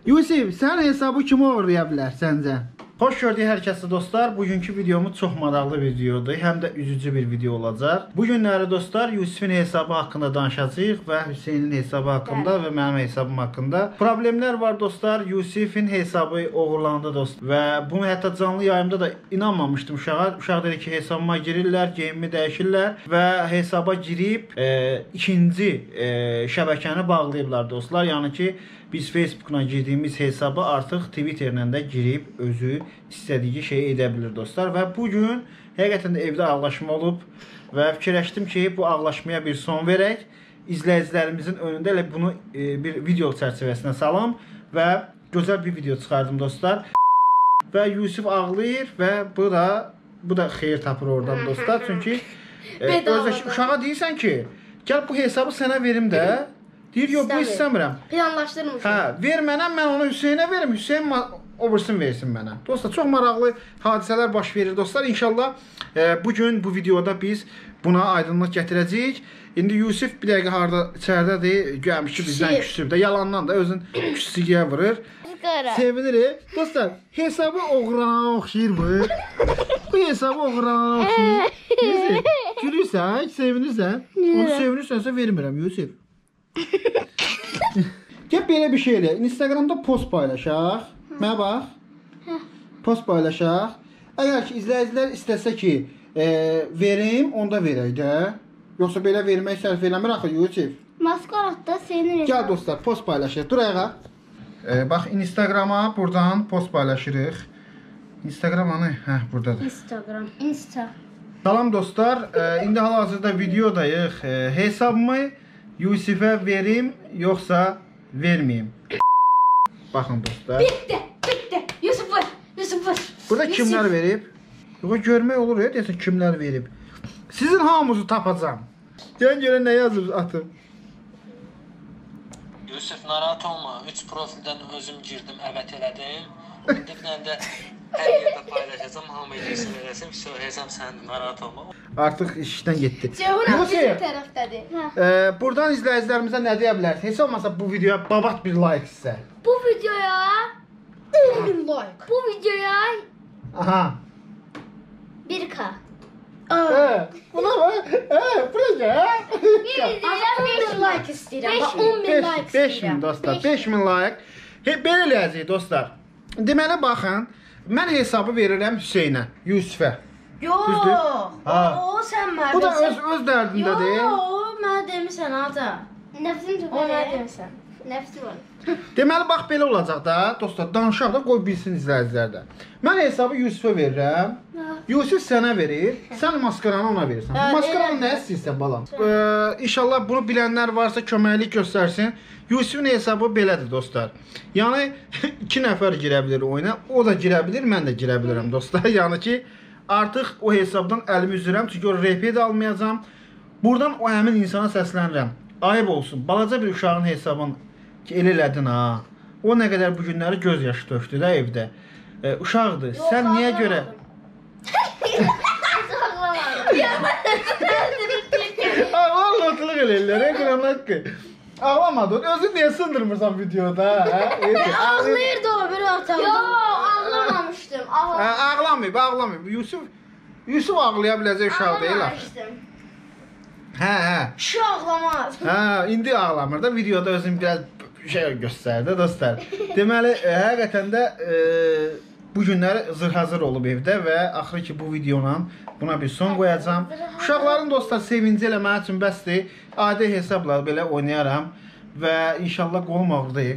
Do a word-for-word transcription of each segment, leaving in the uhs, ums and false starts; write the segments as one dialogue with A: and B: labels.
A: Yusif, sən hesabı kimi oğurlaya bilər səncə? Xoş gördük hər kəsi dostlar. Bugünkü videomuz çox maraqlı videodur. Həm də üzücü bir video olacaq. Bu günləri dostlar Yusifin hesabı haqqında danışacağıq və Hüseynin hesabı haqqında və mənim hesabım haqqında. Problemlər var dostlar. Yusifin hesabı oğurlandı dost. Və bunu hətta canlı yayımda da inanmamışdım uşağa. Uşaq dedi ki, hesabıma girirlər, geyimimi dəyişirlər və hesaba girib e, ikinci e, şəbəkəni bağlayıblar dostlar. Yəni ki, biz Facebook'una girdiyimiz hesabı artıq Twitter'lə də girib özü istədiyi şeyi edə bilir dostlar. Və bugün həqiqətən də evdə ağlaşma olub və fikirləşdim ki, bu ağlaşmaya bir son verək. İzləyicilərimizin önündə elə bunu e, bir video çərçivəsinə salam və gözəl bir video çıxardım dostlar. Və Yusif ağlayır və bu da bu da xeyir tapır oradan dostlar. Çünki e, özdə uşağa deyirsən ki, gəl bu hesabı sənə verim də. Deyir, yox, bu istəmirəm.
B: Planlaşdırmışım.
A: Hə, ver mənə, mən onu Hüseynə verim, Hüseyn obursun versin mənə. Dostlar, çox maraqlı hadisələr baş verir dostlar. İnşallah e, bugün bu videoda biz buna aydınlıq gətirəcəyik. İndi Yusif bir dəqiqə harada içərdədir, gəlmiş ki, bizdən küsüb də, yalandan da özün küsüyə vurur. Sevinirik. Dostlar, hesabı oğurana oxşayır bu. Bu hesabı oğurana oxşayır. Yusif, gülürsən, sevinirsən. Onu sevinirsənsə vermirəm, Yusif. Gəl belə bir şey elə. Instagramda post paylaşaq. Mənə bax. Post paylaşaq. Əgər ki, izləyicilər istəsə ki, e, verim, onda verək də. Yoxsa belə vermək sərf eləmir axı, Yusif.
B: Maskaratda senin hesabı.
A: Gəl dostlar, post paylaşırıq. Dur ayağa. E, bax, Instagrama buradan post paylaşırıq. Instagram anı? Hə, buradadır.
B: Instagram. Insta.
A: Salam dostlar. E, indi hal-hazırda videodayıq. E, hesabımı Yusifə verim, yoxsa verməyim? Baxın dostlar.
B: Bitti, bitti. Yusuf var, Yusuf var.
A: Burada Yusuf. Kimlər verib? Yox, görmək olur ya, deyəsən kimlər verib. Sizin hamınızı tapacağım. Gəlin görən nə yazıb atım.
C: Yusuf, narahat olma. üç profildən özüm girdim, əvət elədim. İndi bir də hər yerdə paylaşacağım, hamı edirsin eləsin, hesab sənin, narahat olma.
A: Artıq işdən getdi.
B: Cevun bizim tərəfdədir.
A: E, buradan izləyicilərimizə nə deyə bilərsiniz? Heç olmasa bu videoya babat bir like istə.
B: Bu videoya on min like. Bu videoya
A: Aha.
B: bir K.
A: Hə, buna bax. Hə, bura gəl.
B: Bir videoya beş min like istəyirəm. on min like istəyirəm.
A: beş min dostlar, beş min like. He, belə eləyəcəyik dostlar. Deməli baxın, mən hesabı verirəm Hüseynə, Yusifə.
B: Yox. O sən mənə.
A: Bu da öz öz dərdindədir.
B: Yox, mənə demisən ada. Nəfsim çox. O mənə demisən. Nəfsi var.
A: Deməli bax belə olacaq da, dostlar, danışaq da qoy bilsin izləyicilər də. Mən hesabı Yusifə verirəm. Yusif sənə verir, sən maskaranı ona verirsən. Bu maskaranı nə istəyirsən balam? Ee, İnşallah bunu bilənlər varsa köməklik göstərsin. Yusifin hesabı belədir dostlar. Yəni iki nəfər girə bilər oyuna, o da girə bilər, mən də girə bilirəm dostlar. Yəni ki, artıq o hesabdan əlimi üzürəm, çünki o R P də almayacam. Buradan o həmin insana səslənirəm. Ayıb olsun, balaca bir uşağın hesabını ki, elə elədin ha. O nə qədər bu günləri göz yaşı tökdü də evdə. E, uşaqdır, yox, sən niyə görə... Ağlar lotluq eləyirlər, ekran haqqı. Ağlamadın, özün niyə sındırmırsan videoda?
B: Ağlayırdı o bir otaqda. Yox, ağlamamışdım.
A: Ağlamayıb, ağlamayıb. Yusuf, Yusuf ağlaya biləcək uşaq deyil.
B: Ağlamamışdım.
A: Hə, hə.
B: Şu ağlamaz.
A: Hə, indi ağlamır da, videoda özün biraz şey göstərdi dostlar. Deməli, e, həqiqətən də e, bu günləri zır-hazır olub evdə və axırı ki bu videola buna bir son qoyacağam. Uşaqların dostlar sevinci elə mənim üçün bəsdir. Adi hesabla belə oynayaram və inşallah qolum ağrıdır.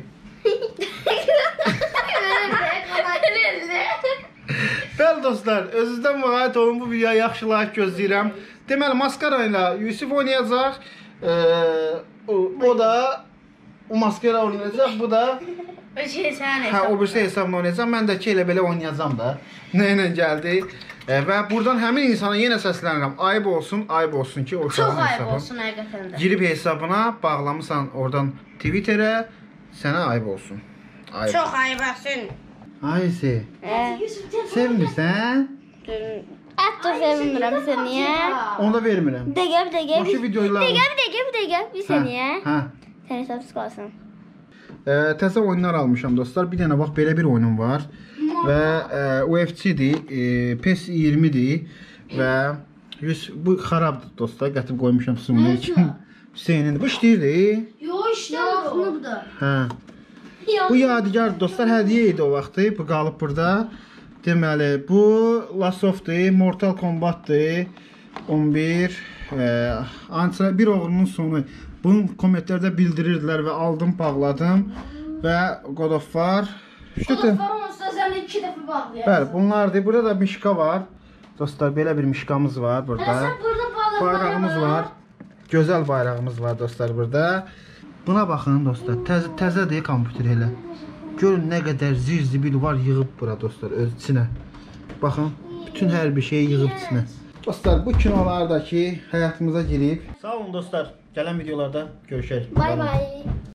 A: Bəli dostlar, özünüzdən müğayət olun, bu videoya yaxşı like gözləyirəm. Deməli, maskara ilə Yusif oynayacaq. Ee, o, o da o maskara oynayacaq, bu da
B: o şey sən
A: hə, o birisi hesabla oynayacaq. Mən də ki elə belə oynayacağam da. Nə ilə gəldi. E, və buradan həmin insana yenə səslənirəm. Ayıb olsun, ayıb olsun ki, o
B: çox ayıb olsun həqiqətən də.
A: Girib hesabına bağlamısan oradan Twitterə, sənə ayıb olsun.
B: Ayıb. Çox ayıb olsun.
A: Aysi. Sevmirsən?
B: Hətta sevmirəm səni.
A: Onu da vermirəm.
B: Dəqiqə, dəqiqə.
A: Boşu videolar.
B: Dəqiqə, dəqiqə, dəqiqə. Bir saniyə.
A: Hə.
B: Sən hesabsız qalsın.
A: E, təzə oyunlar almışam dostlar. Bir dənə bax belə bir oyunum var. Və e, U F C-dir, e, P E S iyirmidir və yüz bu xarabdır dostlar. Gətirib qoymuşam sümünə üçün. Hüseynin bu işləyirdi.
B: Yox, işləmir.
A: Hə. Bu yadigar dostlar hədiyyə idi o vaxtı. Bu qalıb burada. Deməli, bu Last of-dur, Mortal Kombat-dır. on bir e, ancaq bir oğlunun sonu. Bunu kommentlərdə bildirirdilər və aldım, bağladım və God of War.
B: God of War olsa sən iki dəfə bağlayarsan.
A: Bəli, bunlardır. Burada da mişka var. Dostlar, belə bir mişkamız var burada.
B: Sən burada balıqlar
A: Bayrağımız var. Gözəl bayrağımız var dostlar burada. Buna baxın dostlar. Təzə təzədir kompüter elə. Görün nə qədər zir-zibil var yığıb bura dostlar öz içinə. Baxın, bütün hər bir şeyi yığıb içinə. Dostlar, bu kinolardakı həyatımıza girib. Sağ olun dostlar. Gələn videolarda görüşərik.
B: Bay bay.